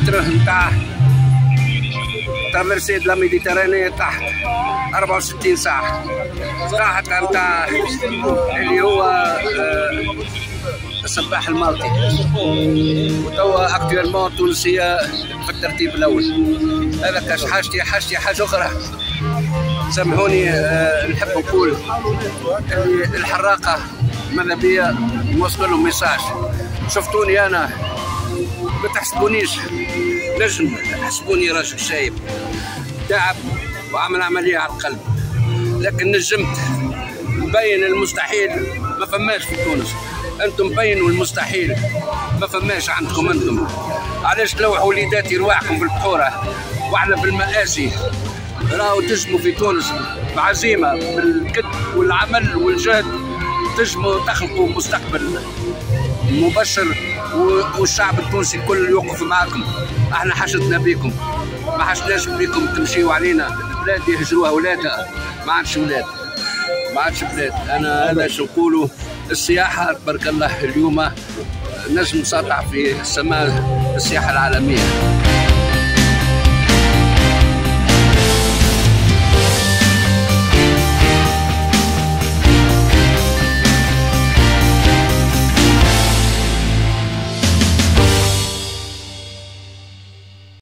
كيلومتر نتاع ترافيرسي دو لا ميديتيراني تحت 64 ساعة تحت نتاع اللي هو السباح المالطي. وتوا اكتوالمون تونسية في الترتيب الأول. هذا كاش حاجتي حاجة أخرى. سامحوني نحب نقول اللي الحراقة ماذا بيا نوصل لهم ميساج. شفتوني أنا ما تحسبونيش نجم، تحسبوني راجل شايب تعب وعمل عملية على القلب، لكن نجمت نبين المستحيل ما فماش في تونس. انتم بينوا المستحيل ما فماش عندكم انتم. علاش تلوحوا وليداتي رواحكم في البحورة واحنا في المآسي؟ راهو تجموا في تونس بعزيمة بالكد والعمل والجهد، تجموا تخلقوا مستقبل مبشر والشعب التونسي الكل يوقف معكم. احنا حشدنا بيكم، ما حشناش بيكم تمشيوا علينا البلاد يهجروها اولادها. ما عادش ولاد، ما عادش بلاد. انا هذا شو نقولوا. السياحه تبارك الله اليوم نجم ساطع في السماء السياحه العالميه.